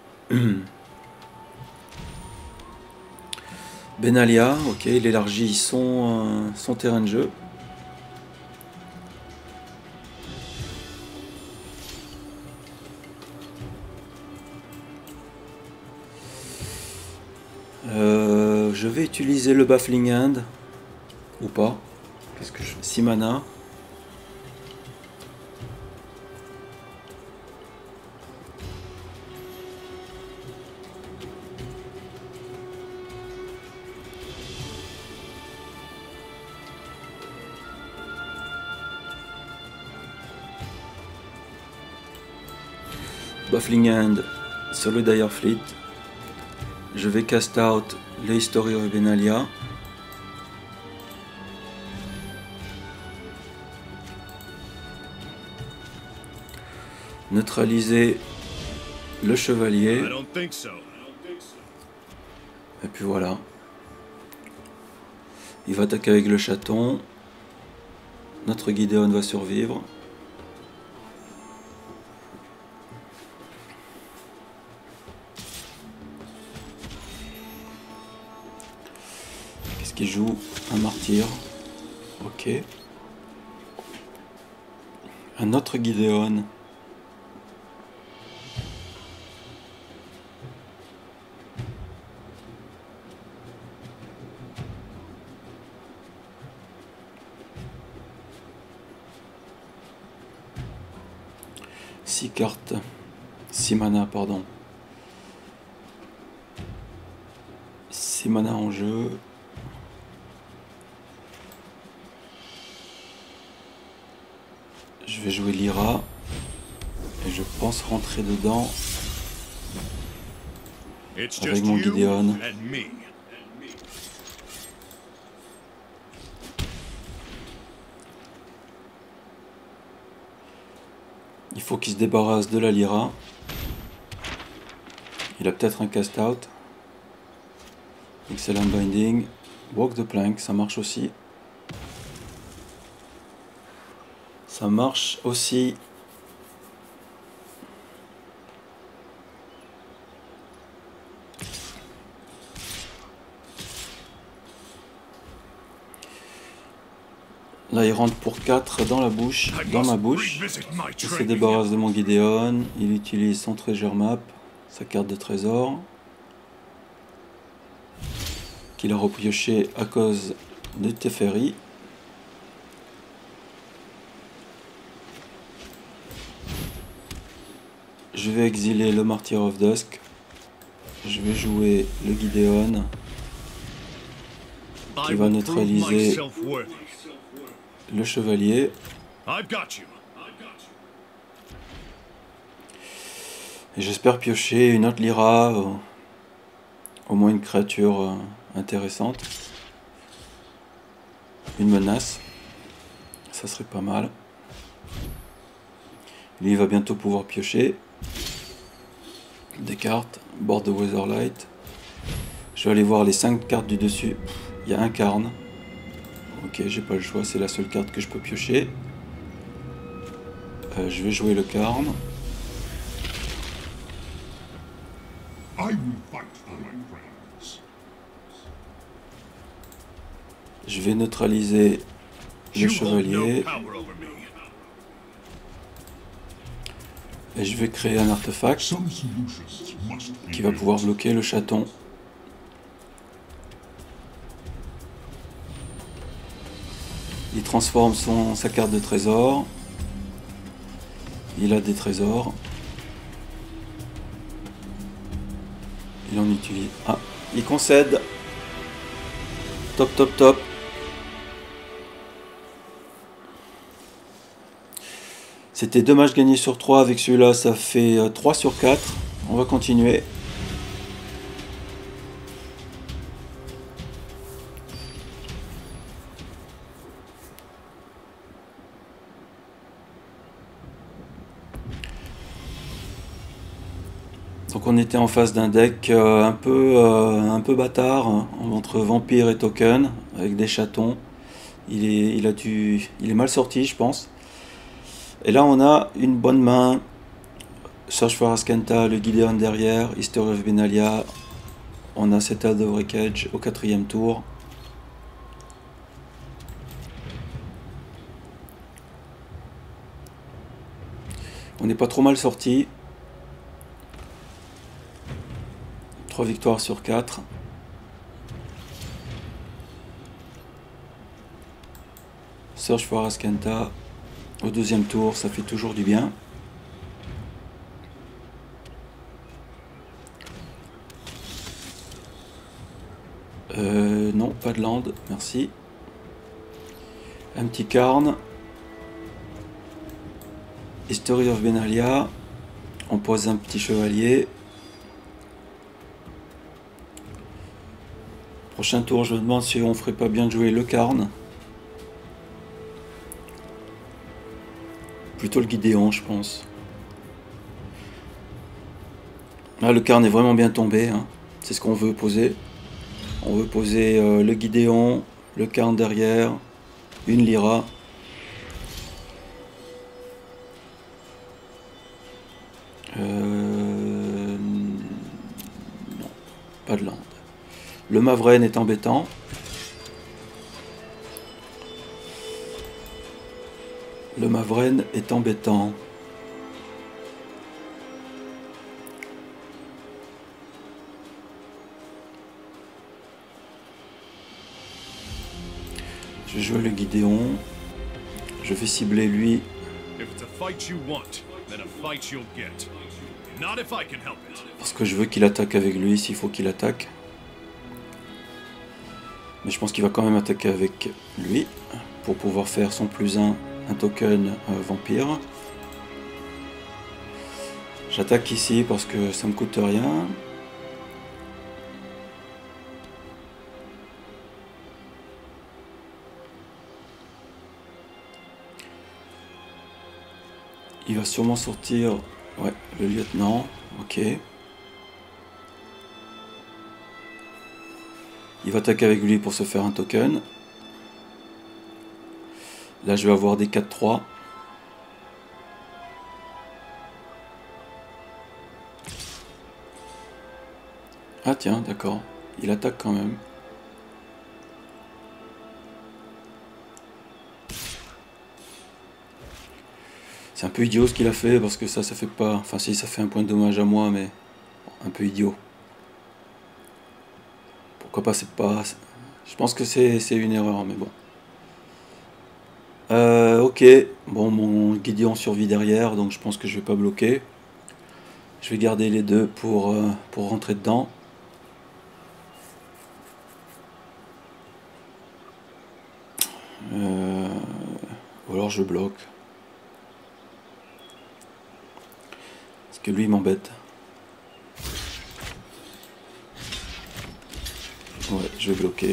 Benalia, ok, il élargit son terrain de jeu. Je vais utiliser le Baffling Hand. Ou pas. Qu'est-ce que je fais? 6 mana. Baffling Hand sur le Dire Fleet. Je vais cast out le History of Benalia. Neutraliser le chevalier. Et puis voilà. Il va attaquer avec le chaton. Notre Gideon va survivre. Qu'est-ce qu'il joue? Un martyr. Ok. Un autre Gideon. Six cartes. 6 mana, pardon. 6 mana en jeu. Je vais jouer Lyra. Et je pense rentrer dedans avec mon Gideon. Il faut qu'il se débarrasse de la Lyra. Il a peut-être un cast-out. Excellent binding. Walk the plank, ça marche aussi. Ça marche aussi. Là, il rentre pour 4 dans la bouche, dans ma bouche. Il se débarrasse de mon Gideon. Il utilise son treasure map, sa carte de trésor, qu'il a repioché à cause de Teferi. Je vais exiler le Martyr of Dusk. Je vais jouer le Gideon, qui va neutraliser le chevalier. Et j'espère piocher une autre Lyra, au moins une créature intéressante. Une menace. Ça serait pas mal. Lui, il va bientôt pouvoir piocher. Des cartes. Board de Weatherlight. Je vais aller voir les 5 cartes du dessus. Il y a un Karn. Ok, j'ai pas le choix, c'est la seule carte que je peux piocher. Je vais jouer le Karn. Je vais neutraliser le chevalier. Et je vais créer un artefact qui va pouvoir bloquer le chaton. Il transforme sa carte de trésor. Il a des trésors. Il en utilise. Ah, il concède. Top, top, top. C'était 2 matchs gagnés sur 3. Avec celui-là, ça fait 3 sur 4. On va continuer. Donc on était en face d'un deck un peu bâtard, hein, entre vampire et token, avec des chatons. Il est mal sorti, je pense. Et là on a une bonne main. Search for Azcanta, le Gideon derrière, History of Benalia. On a Settle the Wreckage au 4e tour. On n'est pas trop mal sorti. 3 victoires sur 4. Search for Azcanta au 2e tour, ça fait toujours du bien. Non, pas de land, merci. Un petit Karn. History of Benalia On pose un petit chevalier. Prochain tour, je me demande si on ferait pas bien de jouer le Carn. Plutôt le Guidéon, je pense. Là, le Carn est vraiment bien tombé. Hein. C'est ce qu'on veut poser. On veut poser le Guidéon, le Carn derrière, une Lyra. Non, pas de land. Le Mavren est embêtant. Le Mavren est embêtant. Je joue le Guidéon. Je vais cibler lui. Parce que je veux qu'il attaque avec lui s'il faut qu'il attaque. Mais je pense qu'il va quand même attaquer avec lui. Pour pouvoir faire son +1, un token vampire. J'attaque ici parce que ça me coûte rien. Il va sûrement sortir, ouais, le lieutenant, ok. Il va attaquer avec lui pour se faire un token. Là, je vais avoir des 4-3. Ah tiens, d'accord. Il attaque quand même. C'est un peu idiot ce qu'il a fait parce que ça fait pas... Enfin si, ça fait un point de dommage à moi, mais un peu idiot. Pourquoi pas, c'est pas... Je pense que c'est une erreur, mais bon. Ok, bon, mon Guidéon survit derrière, donc je pense que je vais pas bloquer. Je vais garder les deux pour rentrer dedans. Ou alors je bloque. Parce que lui il m'embête. Ouais, je vais bloquer.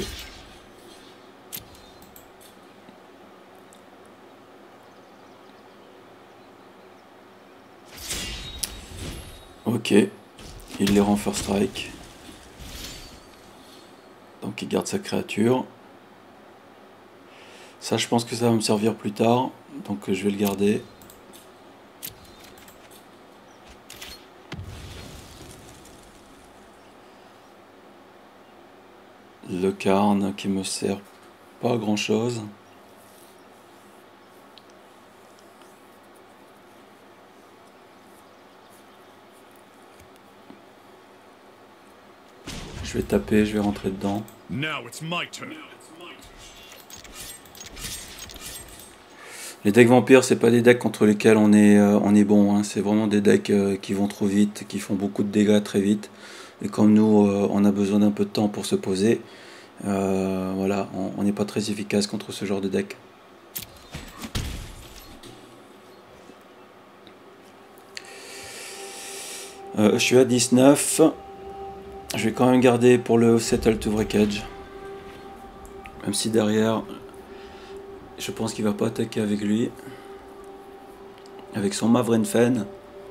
Ok, il les rend first strike. Donc il garde sa créature. Ça, je pense que ça va me servir plus tard, donc je vais le garder. Le Carn qui me sert pas à grand chose. Je vais taper, je vais rentrer dedans. Les decks vampires, c'est pas des decks contre lesquels on est bon. Hein. C'est vraiment des decks qui vont trop vite, qui font beaucoup de dégâts très vite. Et comme nous, on a besoin d'un peu de temps pour se poser, voilà, on n'est pas très efficace contre ce genre de deck. Je suis à 19. Je vais quand même garder pour le Settle to Wreckage. Même si derrière, je pense qu'il va pas attaquer avec lui. Avec son Mavren Fen.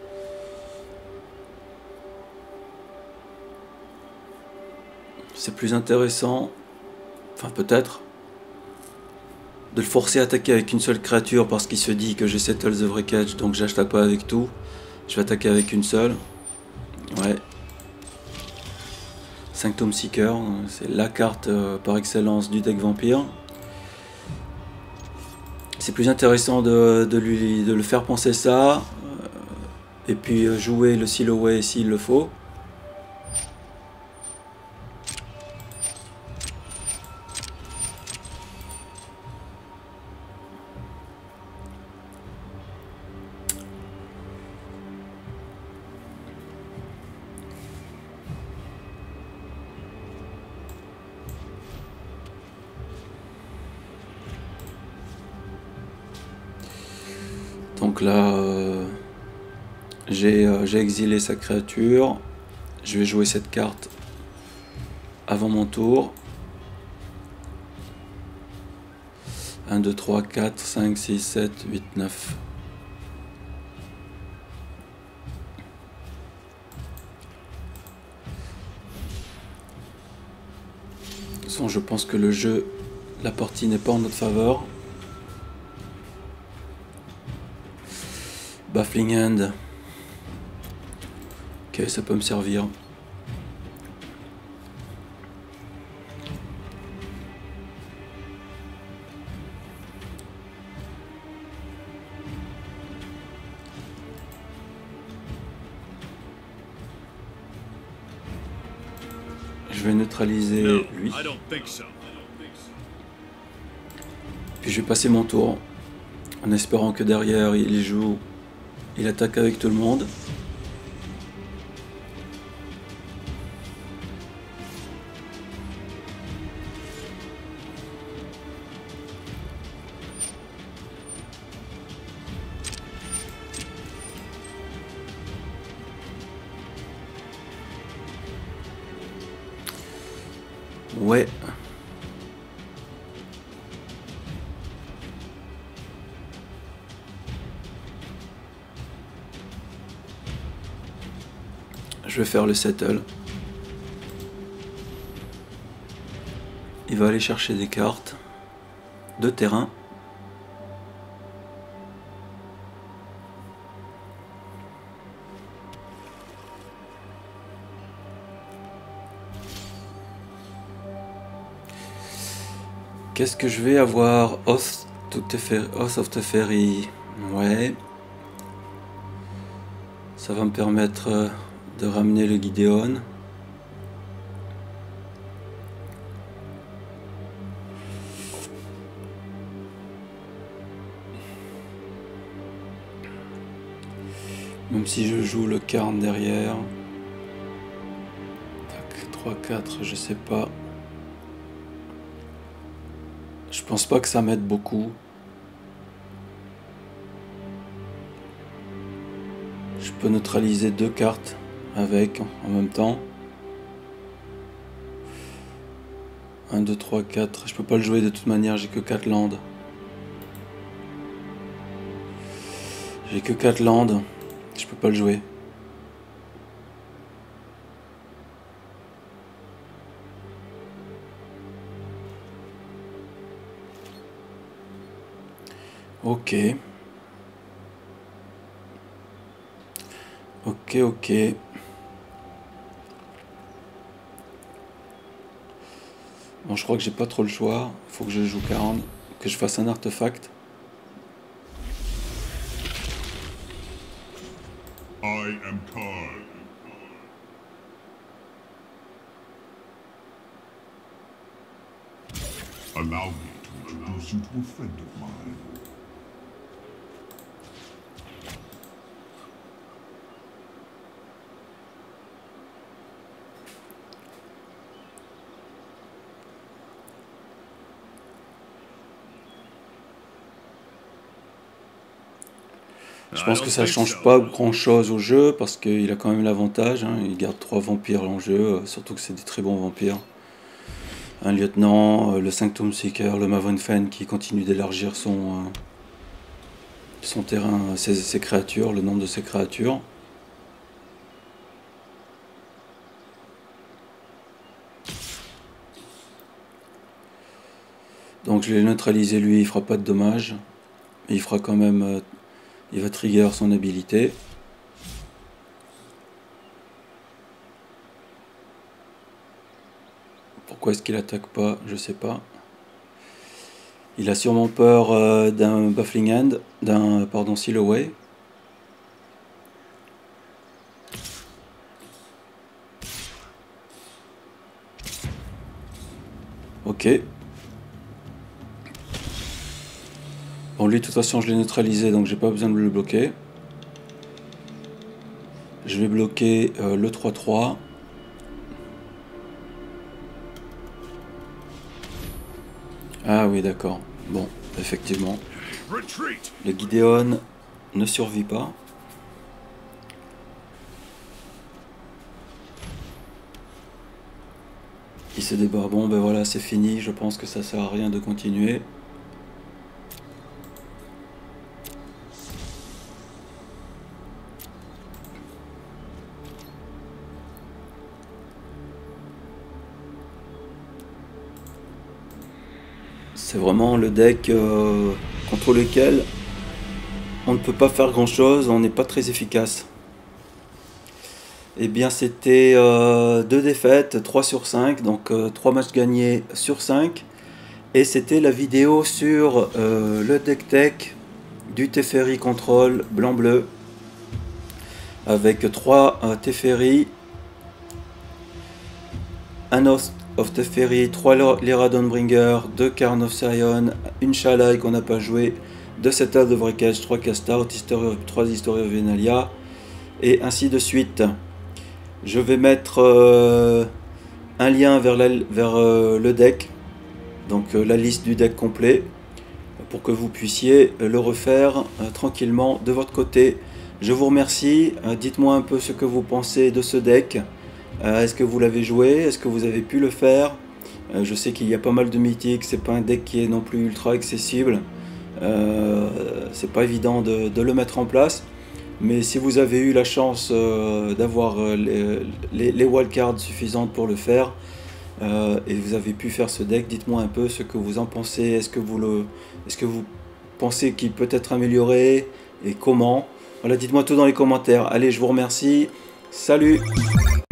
C'est plus intéressant, enfin peut-être, de le forcer à attaquer avec une seule créature parce qu'il se dit que j'ai Settle the Wreckage, donc j'achète pas avec tout. Je vais attaquer avec une seule. Ouais. Sanctum Seeker, c'est la carte par excellence du deck vampire. C'est plus intéressant de le faire penser ça, et puis jouer le Seal Away s'il le faut. Donc là, j'ai exilé sa créature. Je vais jouer cette carte avant mon tour. 1, 2, 3, 4, 5, 6, 7, 8, 9. De toute façon, je pense que le jeu, la partie n'est pas en notre faveur. Baffling Hand. Ok, ça peut me servir. Je vais neutraliser lui. Puis je vais passer mon tour en espérant que derrière il attaque avec tout le monde. Ouais. Je vais faire le settle. Il va aller chercher des cartes de terrain. Qu'est-ce que je vais avoir? Oath of Teferi. Ouais. Ça va me permettre de ramener le Gideon. Même si je joue le Karn derrière. Tac, 3, 4, je sais pas. Je pense pas que ça m'aide beaucoup. Je peux neutraliser 2 cartes avec en même temps. 1, 2, 3, 4. Je peux pas le jouer de toute manière, j'ai que 4 landes. J'ai que 4 landes. Je peux pas le jouer. Ok. Ok. Bon, je crois que j'ai pas trop le choix. Il faut que je joue 40, que je fasse un artefact. I am Karn. Allow me to introduce you to a friend of mine. Je pense que ça change pas grand chose au jeu parce qu'il a quand même l'avantage, hein. Il garde 3 vampires en jeu, surtout que c'est des très bons vampires. Un lieutenant, le Sanctum Seeker, le Mavenfen qui continue d'élargir son terrain, ses créatures, le nombre de ses créatures. Donc je l'ai neutralisé lui, il fera pas de dommages. Mais il fera quand même... il va trigger son habilité. Pourquoi est-ce qu'il attaque pas? Je sais pas. Il a sûrement peur d'un Baffling Hand, d'un Seal-Away. Ok. Bon, lui de toute façon je l'ai neutralisé, donc j'ai pas besoin de le bloquer. Je vais bloquer le 3-3. Ah oui, d'accord. Bon, effectivement. Le Gideon ne survit pas. se débarrasse. Bon ben voilà, c'est fini, je pense que ça sert à rien de continuer. C'est vraiment le deck contre lequel on ne peut pas faire grand chose, on n'est pas très efficace. Eh bien c'était 2 défaites, 3 sur 5, donc 3 matchs gagnés sur 5. Et c'était la vidéo sur le deck tech du Teferi Control blanc-bleu. Avec 3 Teferi, un Host of Teferi, 3 Lyra Dawnbringer, 2 Cairn of Sirion, une Shalai qu'on n'a pas joué, 2 Settle de Wreckage, 3 Cast-Out, 3 History of Venalia, et ainsi de suite. Je vais mettre un lien vers le deck, donc la liste du deck complet, pour que vous puissiez le refaire tranquillement de votre côté. Je vous remercie, dites-moi un peu ce que vous pensez de ce deck. Est-ce que vous l'avez joué? Est-ce que vous avez pu le faire? Je sais qu'il y a pas mal de mythiques, c'est pas un deck qui est non plus ultra accessible. C'est pas évident de le mettre en place. Mais si vous avez eu la chance d'avoir les wildcards suffisantes pour le faire, et vous avez pu faire ce deck, dites-moi un peu ce que vous en pensez. Est-ce que vous pensez qu'il peut être amélioré et comment? Voilà, dites-moi tout dans les commentaires. Allez, je vous remercie. Salut!